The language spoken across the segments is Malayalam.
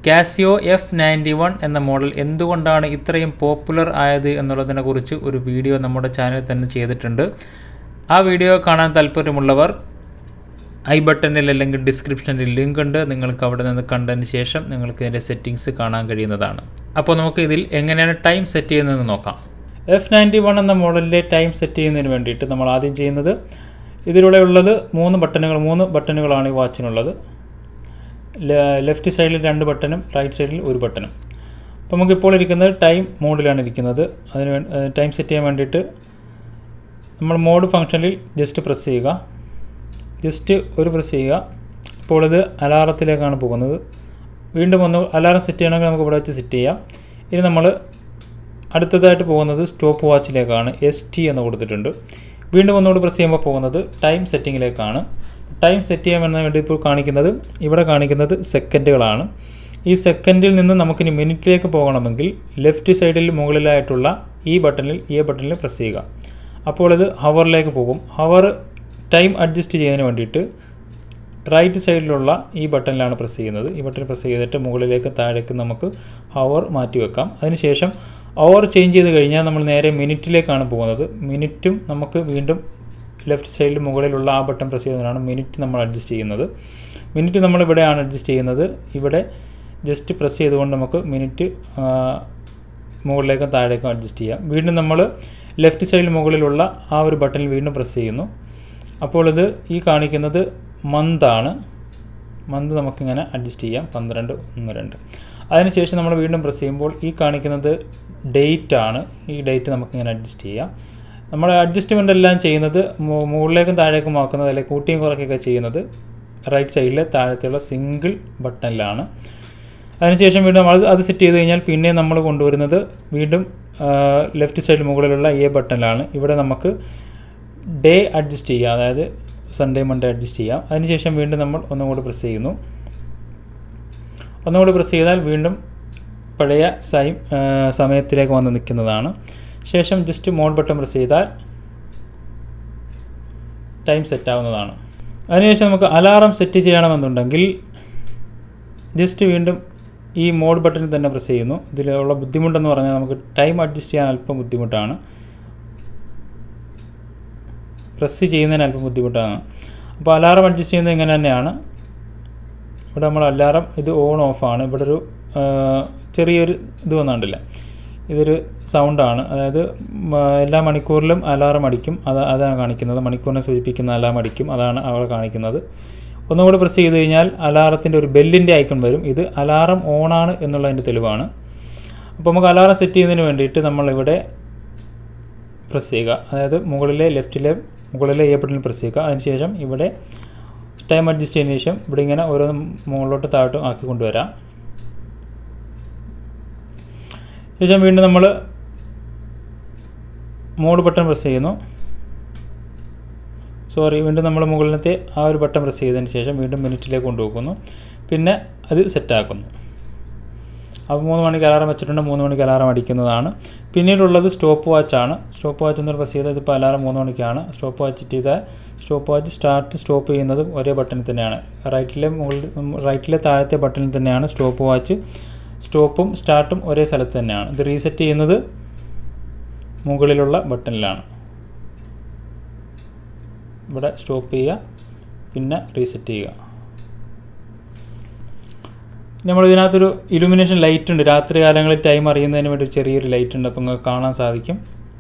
Casio F-91 എന്ന മോഡൽ എന്തുകൊണ്ടാണ് ഇത്രയും പോപ്പുലർ ആയത് എന്നുള്ളതിനെക്കുറിച്ച് ഒരു വീഡിയോ നമ്മുടെ ചാനലിൽ തന്നെ ചെയ്തിട്ടുണ്ട്. ആ വീഡിയോ കാണാൻ താല്പര്യമുള്ളവർ ഐ ബട്ടണിൽ അല്ലെങ്കിൽ ഡിസ്ക്രിപ്ഷനിൽ ലിങ്ക് ഉണ്ട്. നിങ്ങൾക്ക് അവിടെ നിന്ന് കണ്ടതിന് ശേഷം നിങ്ങൾക്ക് ഇതിൻ്റെ സെറ്റിങ്സ് കാണാൻ കഴിയുന്നതാണ്. അപ്പോൾ നമുക്ക് ഇതിൽ എങ്ങനെയാണ് ടൈം സെറ്റ് ചെയ്യുന്നതെന്ന് നോക്കാം. F-91 എന്ന മോഡലിലെ ടൈം സെറ്റ് ചെയ്യുന്നതിന് വേണ്ടിയിട്ട് നമ്മൾ ആദ്യം ചെയ്യുന്നത്, ഇതിലൂടെ ഉള്ളത് മൂന്ന് ബട്ടണുകളാണ് ഈ വാച്ചിനുള്ളത്. ലെഫ്റ്റ് സൈഡിൽ 2 ബട്ടണും റൈറ്റ് സൈഡിൽ 1 ബട്ടണും. അപ്പോൾ നമുക്കിപ്പോൾ ഇരിക്കുന്നത് ടൈം മോഡിലാണ് ഇരിക്കുന്നത്. അതിന് ടൈം സെറ്റ് ചെയ്യാൻ വേണ്ടിയിട്ട് നമ്മൾ മോഡ് ഫംഗ്ഷനിൽ ജസ്റ്റ് പ്രസ് ചെയ്യുക. ജസ്റ്റ് ഒരു പ്രസ് ചെയ്യുക. അപ്പോൾ ഇത് അലാറത്തിലേക്കാണ് പോകുന്നത്. വീണ്ടും ഒന്ന് അലാറം സെറ്റ് ചെയ്യണമെങ്കിൽ നമുക്ക് ഇവിടെ വെച്ച് സെറ്റ് ചെയ്യാം. ഇനി നമ്മൾ അടുത്തതായിട്ട് പോകുന്നത് സ്റ്റോപ്പ് വാച്ചിലേക്കാണ്. ST എന്ന് കൊടുത്തിട്ടുണ്ട്. വീണ്ടും ഒന്നുകൂടി പ്രസ് ചെയ്യുമ്പോൾ പോകുന്നത് ടൈം സെറ്റിങ്ങിലേക്കാണ്. ടൈം സെറ്റ് ചെയ്യാമെന്ന് വേണ്ടി ഇപ്പോൾ ഇവിടെ കാണിക്കുന്നത് സെക്കൻഡുകളാണ്. ഈ സെക്കൻഡിൽ നിന്ന് നമുക്കിനി മിനിറ്റിലേക്ക് പോകണമെങ്കിൽ ലെഫ്റ്റ് സൈഡിൽ മുകളിലായിട്ടുള്ള ഈ ബട്ടണിൽ പ്രസ് ചെയ്യുക. അപ്പോൾ ഇത് ഹവറിലേക്ക് പോകും. ഹവർ ടൈം അഡ്ജസ്റ്റ് ചെയ്യുന്നതിന് വേണ്ടിയിട്ട് റൈറ്റ് സൈഡിലുള്ള ഈ ബട്ടണിലാണ് പ്രസ് ചെയ്യുന്നത്. ഈ ബട്ടൺ പ്രസ് ചെയ്തിട്ട് മുകളിലേക്ക് താഴേക്ക് നമുക്ക് ഹവർ മാറ്റി വെക്കാം. അതിനുശേഷം അവർ ചേഞ്ച് ചെയ്ത് കഴിഞ്ഞാൽ നമ്മൾ നേരെ മിനിറ്റിലേക്കാണ് പോകുന്നത്. മിനിറ്റും നമുക്ക് വീണ്ടും ലെഫ്റ്റ് സൈഡിൽ മുകളിലുള്ള ആ ബട്ടൺ പ്രസ് ചെയ്യുന്നതാണ് മിനിറ്റ് നമ്മൾ അഡ്ജസ്റ്റ് ചെയ്യുന്നത്. മിനിറ്റ് നമ്മൾ ഇവിടെയാണ് അഡ്ജസ്റ്റ് ചെയ്യുന്നത്. ഇവിടെ ജസ്റ്റ് പ്രസ് ചെയ്തുകൊണ്ട് നമുക്ക് മിനിറ്റ് മുകളിലേക്കും താഴേക്കും അഡ്ജസ്റ്റ് ചെയ്യാം. വീണ്ടും നമ്മൾ ലെഫ്റ്റ് സൈഡിൽ മുകളിലുള്ള ആ ഒരു ബട്ടണിൽ വീണ്ടും പ്രസ് ചെയ്യുന്നു. അപ്പോൾ ഇത് ഈ കാണിക്കുന്നത് മന്താണ്. മന്ത് നമുക്കിങ്ങനെ അഡ്ജസ്റ്റ് ചെയ്യാം. 12/1/2. അതിനുശേഷം നമ്മൾ വീണ്ടും പ്രസ് ചെയ്യുമ്പോൾ ഈ കാണിക്കുന്നത് ഡേറ്റ് ആണ്. ഈ ഡേറ്റ് നമുക്കിങ്ങനെ അഡ്ജസ്റ്റ് ചെയ്യാം. നമ്മൾ അഡ്ജസ്റ്റ്മെൻ്റ് എല്ലാം ചെയ്യുന്നത് മുകളിലേക്കും താഴേക്കും ആക്കുന്നത്, അല്ലെങ്കിൽ കൂട്ടിയും കുറയ്ക്കുകയൊക്കെ ചെയ്യുന്നത് റൈറ്റ് സൈഡിലെ താഴത്തെയുള്ള സിംഗിൾ ബട്ടണിലാണ്. അതിനുശേഷം വീണ്ടും അത് സെറ്റ് ചെയ്ത് കഴിഞ്ഞാൽ പിന്നെ നമ്മൾ കൊണ്ടുവരുന്നത് വീണ്ടും ലെഫ്റ്റ് സൈഡിൽ മുകളിലുള്ള ബട്ടണിലാണ്. ഇവിടെ നമുക്ക് ഡേ അഡ്ജസ്റ്റ് ചെയ്യാം, അതായത് സൺഡേ മൺഡേ അഡ്ജസ്റ്റ് ചെയ്യാം. അതിനുശേഷം വീണ്ടും നമ്മൾ ഒന്നുകൂടി പ്രസ് ചെയ്യുന്നു. ഒന്നുകൂടി പ്രസ് ചെയ്താൽ വീണ്ടും പഴയ സമയത്തിലേക്ക് വന്ന് നിൽക്കുന്നതാണ്. ശേഷം ജസ്റ്റ് മോഡ് ബട്ടൺ പ്രസ് ചെയ്താൽ ടൈം സെറ്റ് ആവുന്നതാണ്. അതിനുശേഷം നമുക്ക് അലാറം സെറ്റ് ചെയ്യണമെന്നുണ്ടെങ്കിൽ ജസ്റ്റ് വീണ്ടും ഈ മോഡ് ബട്ടണിൽ തന്നെ പ്രസ് ചെയ്യുന്നു. ഇതിലുള്ള ബുദ്ധിമുട്ടെന്ന് പറഞ്ഞാൽ നമുക്ക് ടൈം അഡ്ജസ്റ്റ് ചെയ്യാൻ അല്പം ബുദ്ധിമുട്ടാണ്. പ്രസ് ചെയ്യുന്നതിന് അല്പം ബുദ്ധിമുട്ടാണ്. അപ്പോൾ അലാറം അഡ്ജസ്റ്റ് ചെയ്യുന്നത് ഇങ്ങനെ തന്നെയാണ്. ഇവിടെ നമ്മൾ അലാറം ഇത് ഓൺ ഓഫാണ്. ഇവിടെ ഒരു ചെറിയൊരു ഇത് വന്നിട്ടില്ല. ഇതൊരു സൗണ്ടാണ്, അതായത് എല്ലാ മണിക്കൂറിലും അലാറം അടിക്കും. അതാണ് കാണിക്കുന്നത്. മണിക്കൂറിനെ സൂചിപ്പിക്കുന്ന അലാറം അടിക്കും. അതാണ് അവിടെ കാണിക്കുന്നത്. ഒന്നുകൂടി പ്രസ് ചെയ്ത് കഴിഞ്ഞാൽ അലാറത്തിൻ്റെ ഒരു ബെല്ലിൻ്റെ ഐക്കൺ വരും. ഇത് അലാറം ഓണാണ് എന്നുള്ളതിൻ്റെ തെളിവാണ്. അപ്പോൾ നമുക്ക് അലാറം സെറ്റ് ചെയ്യുന്നതിന് വേണ്ടിയിട്ട് നമ്മളിവിടെ പ്രസ് ചെയ്യുക. അതായത് മുകളിലെ ബട്ടണിൽ പ്രസ് ചെയ്യുക. അതിനുശേഷം ഇവിടെ ടൈം അഡ്ജസ്റ്റ് ചെയ്തതിന് ശേഷം ഇവിടെ ഇങ്ങനെ ഓരോന്ന് മുകളിലോട്ട് താഴോട്ടും ആക്കി കൊണ്ടുവരാം. ശേഷം വീണ്ടും നമ്മൾ മോഡ് ബട്ടൺ പ്രസ് ചെയ്യുന്നു. വീണ്ടും നമ്മൾ മുകളിലത്തെ ആ ഒരു ബട്ടൺ പ്രസ് ചെയ്തതിന് ശേഷം വീണ്ടും മിനിറ്റിലേക്ക് കൊണ്ടുപോകുന്നു. പിന്നെ അത് സെറ്റാക്കുന്നു. അപ്പോൾ 3 മണിക്ക് അലാറം വെച്ചിട്ടുണ്ട്. 3 മണിക്ക് അലാറം അടിക്കുന്നതാണ്. പിന്നീടുള്ളത് സ്റ്റോപ്പ് വാച്ചാണ്. സ്റ്റോപ്പ് വാച്ച് എന്ന് പ്രസ് ചെയ്താൽ ഇതിപ്പോൾ അലാറം 3 മണിക്കാണ്. സ്റ്റോപ്പ് വാച്ച് ചെയ്താൽ സ്റ്റോപ്പ് വാച്ച് സ്റ്റോപ്പ് ചെയ്യുന്നതും ഒരേ ബട്ടണിൽ തന്നെയാണ്. റൈറ്റിലെ താഴത്തെ ബട്ടണിൽ തന്നെയാണ് സ്റ്റോപ്പ് വാച്ച്. സ്റ്റോപ്പും സ്റ്റാർട്ടും ഒരേ സ്ഥലത്ത് തന്നെയാണ്. ഇത് റീസെറ്റ് ചെയ്യുന്നത് മുകളിലുള്ള ബട്ടണിലാണ്. ഇവിടെ സ്റ്റോപ്പ് ചെയ്യുക, പിന്നെ റീസെറ്റ് ചെയ്യുക. നമ്മൾ ഇതിനകത്തൊരു ഇലുമിനേഷൻ ലൈറ്റ് ഉണ്ട്. രാത്രി കാലങ്ങളിൽ ടൈം അറിയുന്നതിന് വേണ്ടി ചെറിയൊരു ലൈറ്റ് ഉണ്ട്. അപ്പോൾ നിങ്ങൾക്ക് കാണാൻ സാധിക്കും.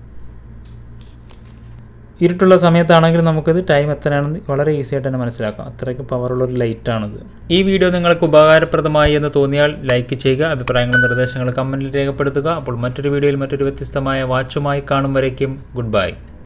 ഇരുട്ടുള്ള സമയത്താണെങ്കിൽ നമുക്കിത് ടൈം എത്രയാണെന്ന് വളരെ ഈസി ആയിട്ട് തന്നെ മനസ്സിലാക്കാം. അത്രയ്ക്ക് പവറുള്ളൊരു ലൈറ്റാണിത്. ഈ വീഡിയോ നിങ്ങൾക്ക് ഉപകാരപ്രദമായി എന്ന് തോന്നിയാൽ ലൈക്ക് ചെയ്യുക. അഭിപ്രായങ്ങളും നിർദ്ദേശങ്ങളും കമൻറ്റിൽ രേഖപ്പെടുത്തുക. അപ്പോൾ മറ്റൊരു വീഡിയോയിൽ മറ്റൊരു വ്യത്യസ്തമായ വാച്ചുമായി കാണും വരയ്ക്കും ഗുഡ് ബൈ.